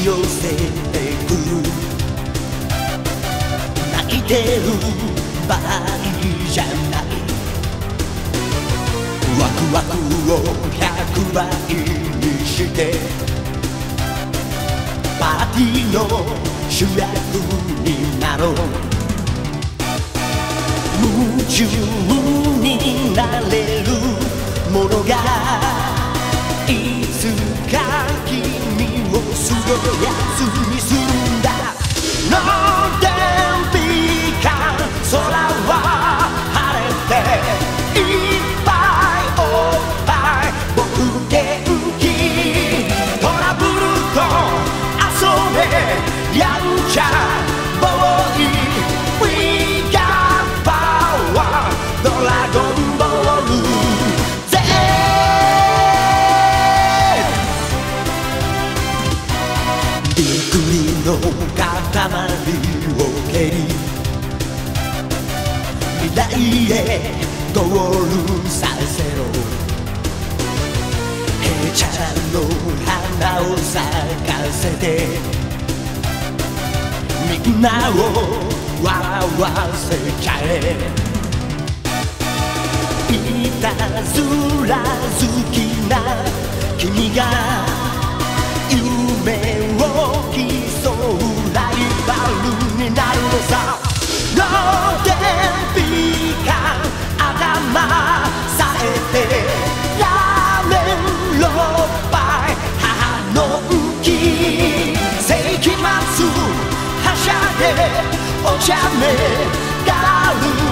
寄せてくる。泣いてる場合じゃない。ワクワクを100倍にしてパーティーの主役になろう。夢中になれるものがいつか君をすごいやつにするんだ。の天日間空は晴れていっぱいおっぱい僕元気。トラブルと遊べやんちゃボーイ We got power ドラゴンボールぜびっくりの塊を蹴り未来へゴールさせろ。へちゃらの花を咲かせてみんなを笑わせちゃえ。いたずら好きな君が夢を競うライバルになるのさ。の天日間頭さえてラーメン6杯母の浮き世紀末はしゃでお茶目ガール